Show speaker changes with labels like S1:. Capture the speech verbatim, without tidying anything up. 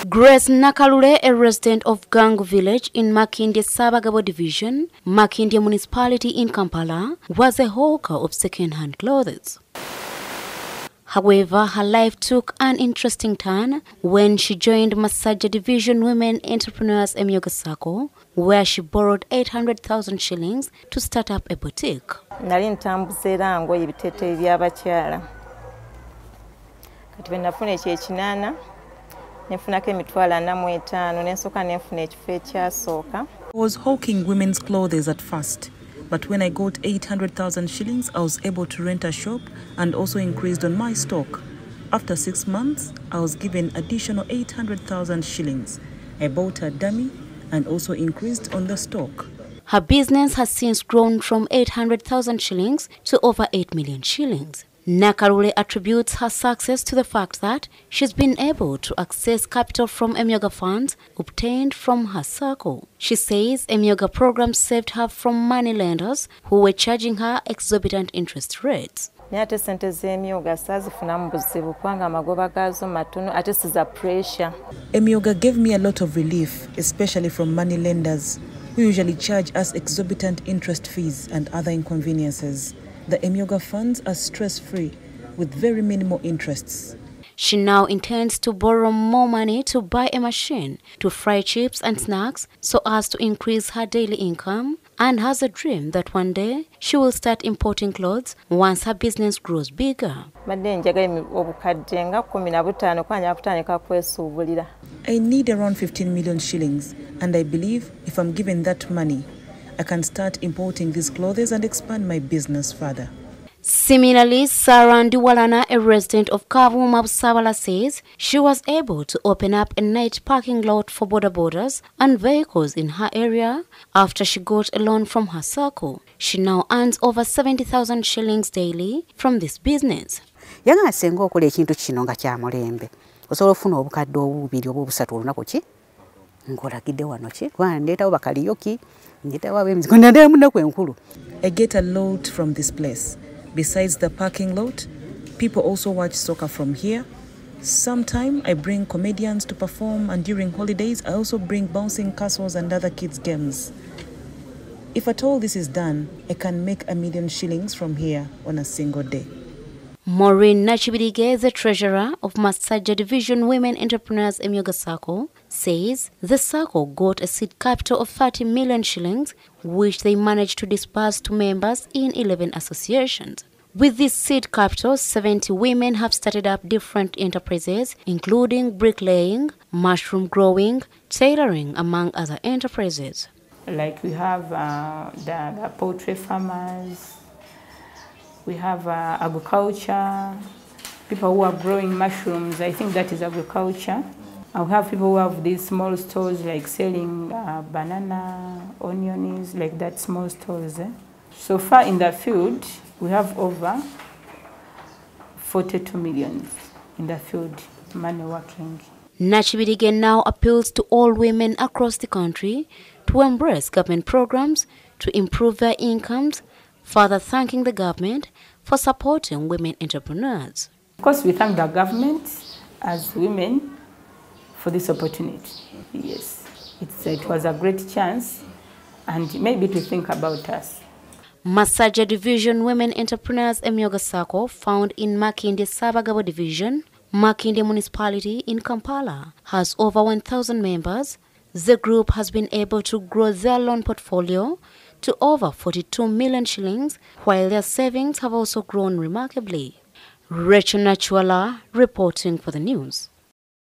S1: Grace Nakalule, a resident of Gangu village in Makindye Sabagabo division, Makindye municipality in Kampala, was a hawker of second-hand clothes. However, her life took an interesting turn when she joined Massaja Division Women Entrepreneurs Emyooga Circle, where she borrowed eight hundred thousand shillings to start up a boutique.
S2: Nali ntambuza era ngoye ebiteeteeyi by'abakyala. Kati bwe nafuna ekyo ekinaana nefunako emitwalo ana mu etaano nensooka nenfuna ekifo ekyasooka.
S3: I was hawking women's clothes at first, but when I got eight hundred thousand shillings, I was able to rent a shop and also increased on my stock. After six months, I was given additional eight hundred thousand shillings. I bought a dummy and also increased on the stock.
S1: Her business has since grown from eight hundred thousand shillings to over eight million shillings. Nakalule attributes her success to the fact that she's been able to access capital from Emyooga funds obtained from her circle. She says Emyooga programs saved her from money lenders who were charging her exorbitant interest rates.
S2: Ate sente z'Emyooga saazifunamu buzibu kubanga amagoba gaazo matono ate siza pressure.
S3: Emyooga gave me a lot of relief, especially from money lenders who usually charge us exorbitant interest fees and other inconveniences. The Emyooga funds are stress-free with very minimal interests.
S1: She now intends to borrow more money to buy a machine to fry chips and snacks so as to increase her daily income, and has a dream that one day she will start importing clothes once her business grows bigger.
S3: I need around fifteen million shillings, and I believe if I'm given that money, I can start importing these clothes and expand my business further.
S1: Similarly, Sarah Ndiwalana, a resident of Kavuma Sabala, says she was able to open up a night parking lot for border borders and vehicles in her area after she got a loan from her circle. She now earns over seventy thousand shillings daily from this business.
S4: Yanga senga okola ekintu kino nga kya mulembe. Osobola ofuna obukadde obubiri oba obusatu olunaku ki? Nkolagidde wano ki? Kuba ndeetawo bakaliyoki, ndeetawo ab'emizigo ndaddayo munaku enkulu.
S3: I get a load from this place. Besides the parking lot, people also watch soccer from here. Sometime I bring comedians to perform, and during holidays I also bring bouncing castles and other kids' games. If at all this is done, I can make a million shillings from here on a single day.
S1: Maureen Nachibidige, the treasurer of Massaja Division Women Entrepreneurs Emyooga Circle, says the circle got a seed capital of thirty million shillings, which they managed to disburse to members in eleven associations. With this seed capital, seventy women have started up different enterprises, including bricklaying, mushroom growing, tailoring, among other enterprises.
S5: Like we have uh, the, the poultry farmers, we have uh, agriculture, people who are growing mushrooms. I think that is agriculture. And we have people who have these small stores like selling uh, banana, onions, like that small stores. Eh? So far in the field, we have over forty-two million in the field, money working.
S1: Nachibidige now appeals to all women across the country to embrace government programs to improve their incomes, further thanking the government for supporting women entrepreneurs.
S5: Of course, we thank the government as women for this opportunity. Yes, it's, it was a great chance, and maybe to think about us.
S1: Massaja Division Women Entrepreneurs Emyooga Circle, found in Makindye Sabagabo Division, Makindye Municipality in Kampala, has over one thousand members. The group has been able to grow their loan portfolio to over forty-two million shillings, while their savings have also grown remarkably. Rachel Nachuala reporting for the news.